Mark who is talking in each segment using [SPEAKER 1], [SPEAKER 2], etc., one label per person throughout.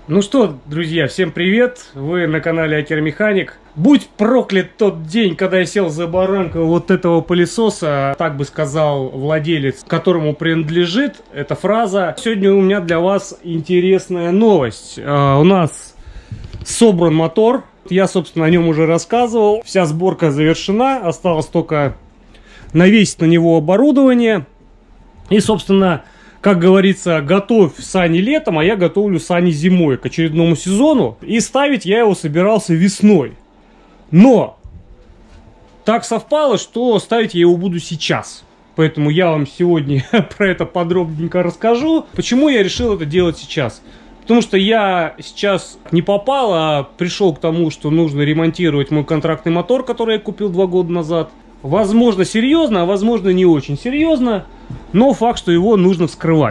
[SPEAKER 1] Ну что, друзья, всем привет! Вы на канале Акер-Механик. Будь проклят тот день, когда я сел за баранку вот этого пылесоса, так бы сказал владелец, которому принадлежит эта фраза. Сегодня у меня для вас интересная новость. У нас собран мотор. Я, собственно, о нем уже рассказывал. Вся сборка завершена. Осталось только навесить на него оборудование. И, собственно, как говорится, готовь сани летом, а я готовлю сани зимой к очередному сезону. И ставить я его собирался весной. Но так совпало, что ставить я его буду сейчас. Поэтому я вам сегодня про это подробненько расскажу. Почему я решил это делать сейчас? Потому что я сейчас не попал, а пришел к тому, что нужно ремонтировать мой контрактный мотор, который я купил 2 года назад. Возможно, серьезно, а возможно, не очень серьезно. Но факт, что его нужно вскрывать.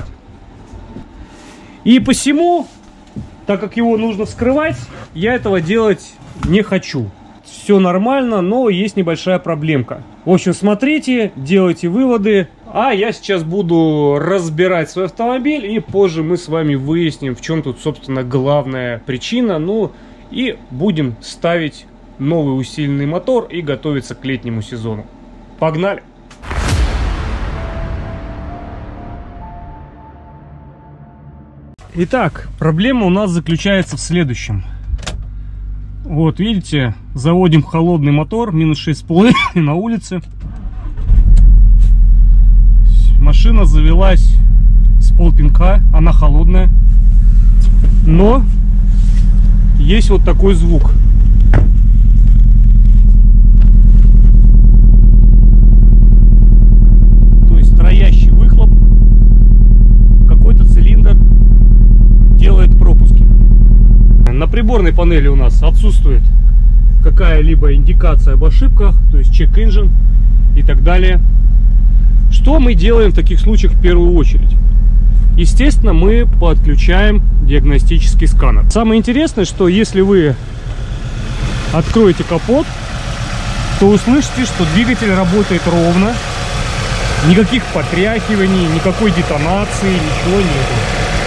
[SPEAKER 1] И посему, так как его нужно вскрывать, я этого делать не хочу. Все нормально, но есть небольшая проблемка. В общем, смотрите, делайте выводы. А я сейчас буду разбирать свой автомобиль. И позже мы с вами выясним, в чем тут, собственно, главная причина. Ну, и будем ставить новый усиленный мотор и готовиться к летнему сезону. Погнали! Итак, проблема у нас заключается в следующем. Вот, видите, заводим холодный мотор, минус 6,5 на улице. Машина завелась с полпинка, она холодная. Но есть вот такой звук. То есть троящий выхлоп. Какой-то цилиндр делает пропуски. На приборной панели у нас отсутствует какая-либо индикация об ошибках, то есть check engine и так далее. Что мы делаем в таких случаях в первую очередь? Естественно, мы подключаем диагностический сканер. Самое интересное, что если вы откроете капот, то услышите, что двигатель работает ровно, никаких потряхиваний, никакой детонации, ничего нету.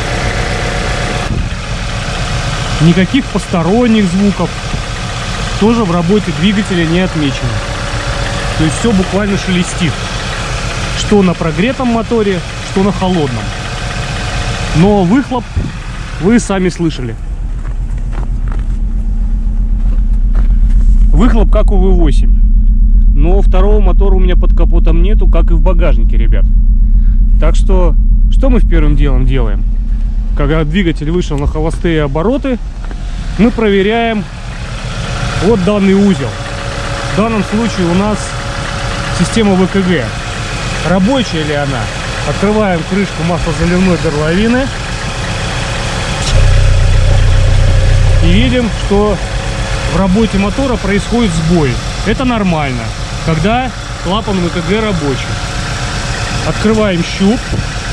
[SPEAKER 1] Никаких посторонних звуков тоже в работе двигателя не отмечено. То есть все буквально шелестит. Что на прогретом моторе, что на холодном. Но выхлоп вы сами слышали. Выхлоп как у V8. Но второго мотора у меня под капотом нету, как и в багажнике, ребят. Так что мы первым делом делаем? Когда двигатель вышел на холостые обороты, мы проверяем вот данный узел. В данном случае у нас система ВКГ. Рабочая ли она? Открываем крышку маслозаливной горловины. И видим, что в работе мотора происходит сбой. Это нормально, когда клапан ВКГ рабочий. Открываем щуп.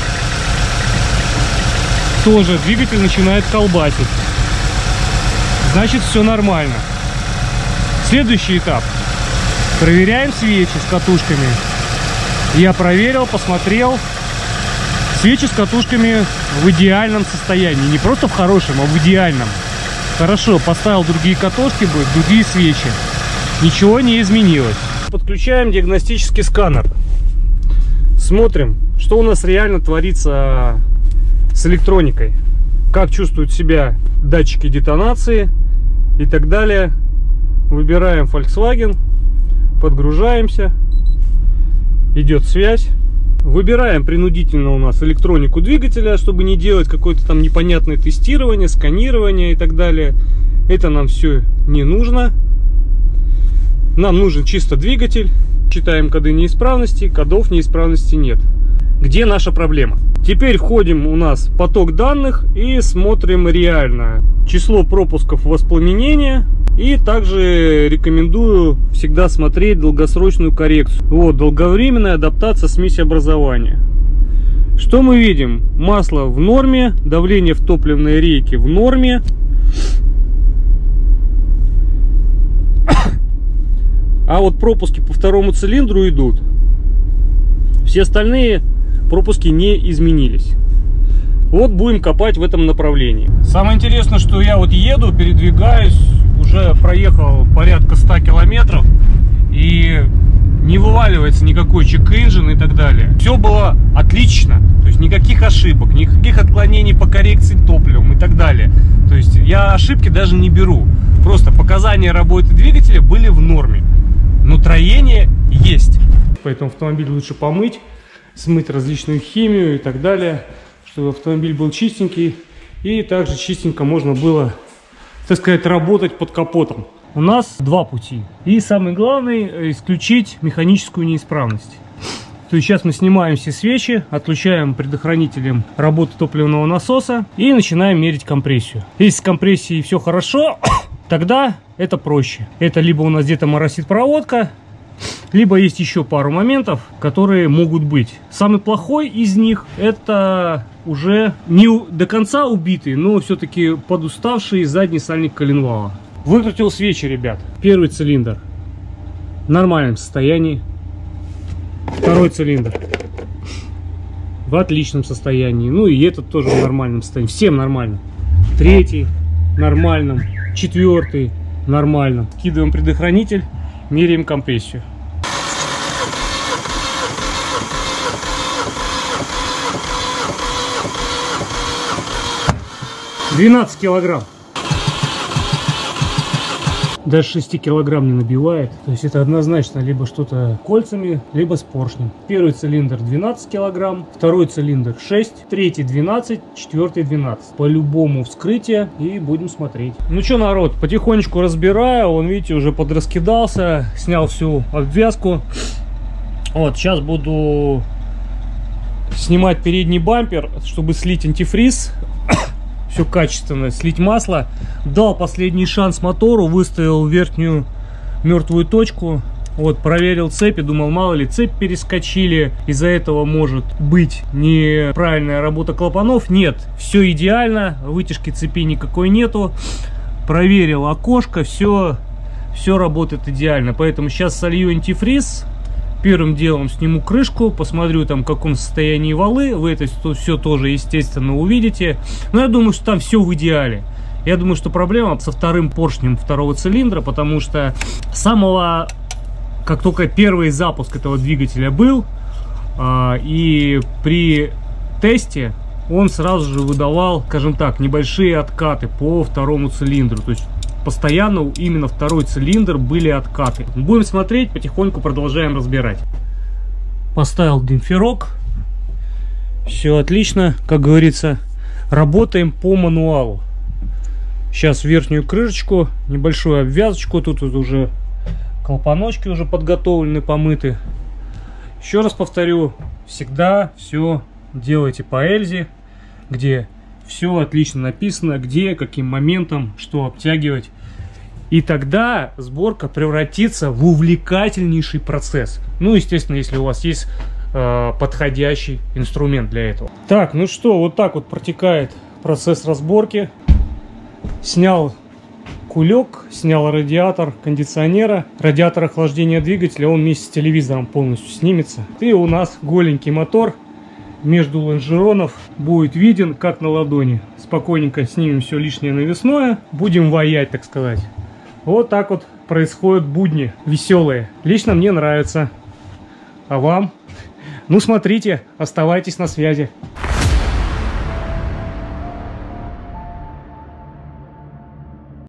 [SPEAKER 1] Тоже двигатель начинает колбасить. Значит, все нормально. Следующий этап. Проверяем свечи с катушками. Я проверил, посмотрел. Свечи с катушками в идеальном состоянии. Не просто в хорошем, а в идеальном. Хорошо, поставил другие катушки, другие свечи. Ничего не изменилось. Подключаем диагностический сканер. Смотрим, что у нас реально творится с электроникой. Как чувствуют себя датчики детонации и так далее. Выбираем Volkswagen. Подгружаемся. Идет связь. Выбираем принудительно у нас электронику двигателя, чтобы не делать какое-то там непонятное тестирование, сканирование и так далее. Это нам все не нужно. Нам нужен чисто двигатель. Читаем коды неисправности. Кодов неисправности нет. Где наша проблема? Теперь входим у нас в поток данных и смотрим реально число пропусков воспламенения. И также рекомендую всегда смотреть долгосрочную коррекцию. Вот, долговременная адаптация смеси образования. Что мы видим? Масло в норме, давление в топливной рейке в норме. А вот пропуски по второму цилиндру идут. Все остальные пропуски не изменились. Вот будем копать в этом направлении. Самое интересное, что я вот еду, передвигаюсь, уже проехал порядка 100 километров, и не вываливается никакой чек-инжин и так далее. Все было отлично, то есть никаких ошибок, никаких отклонений по коррекции топливом и так далее. То есть я ошибки даже не беру, просто показания работы двигателя были в норме, но троение есть. Поэтому автомобиль лучше помыть, смыть различную химию и так далее, чтобы автомобиль был чистенький, и также чистенько можно было, так сказать, работать под капотом. У нас два пути. И самый главный — исключить механическую неисправность. То есть сейчас мы снимаем все свечи, отключаем предохранителем работу топливного насоса и начинаем мерить компрессию. Если с компрессией все хорошо, тогда это проще. Это либо у нас где-то моросит проводка, либо есть еще пару моментов, которые могут быть. Самый плохой из них — это уже не до конца убитый, но все-таки подуставший задний сальник коленвала. Выкрутил свечи, ребят. Первый цилиндр в нормальном состоянии. Второй цилиндр в отличном состоянии. Ну и этот тоже в нормальном состоянии. Всем нормально. Третий в нормальном. Четвертый в нормальном. Скидываем предохранитель, меряем компрессию. — 12 килограмм. Даже 6 килограмм не набивает. То есть это однозначно либо что-то кольцами, либо с поршнем. Первый цилиндр 12 килограмм, второй цилиндр 6, третий 12, четвертый 12. По-любому вскрытие, и будем смотреть. Ну что, народ, потихонечку разбираю. Он, видите, уже подраскидался, снял всю обвязку. Вот, сейчас буду снимать передний бампер, чтобы слить антифриз. Все качественно, слить масло. Дал последний шанс мотору, выставил верхнюю мертвую точку. Вот, проверил цепи, думал, мало ли цепь перескочили, из-за этого может быть неправильная работа клапанов. Нет, все идеально, вытяжки цепи никакой нету. Проверил окошко, все работает идеально. Поэтому сейчас солью антифриз. Первым делом сниму крышку, посмотрю там, в каком состоянии валы. Вы это все тоже, естественно, увидите. Но я думаю, что там все в идеале. Я думаю, что проблема со вторым поршнем второго цилиндра, потому что как только первый запуск этого двигателя был, и при тесте он сразу же выдавал, скажем так, небольшие откаты по второму цилиндру. То есть постоянно именно второй цилиндр были откаты. Будем смотреть, потихоньку продолжаем разбирать. Поставил демпферок. Все отлично, как говорится. Работаем по мануалу. Сейчас верхнюю крышечку, небольшую обвязочку. Тут уже клапаночки уже подготовлены, помыты. Еще раз повторю, всегда все делайте по Эльзе, где все отлично написано, где, каким моментом, что обтягивать. И тогда сборка превратится в увлекательнейший процесс. Ну, естественно, если у вас есть подходящий инструмент для этого. Так, ну что, вот так вот протекает процесс разборки. Снял кулек, снял радиатор кондиционера. Радиатор охлаждения двигателя, он вместе с телевизором полностью снимется. И у нас голенький мотор между лонжеронов будет виден как на ладони. Спокойненько снимем все лишнее навесное. Будем ваять, так сказать. Вот так вот происходят будни веселые. Лично мне нравится. А вам? Ну смотрите, оставайтесь на связи.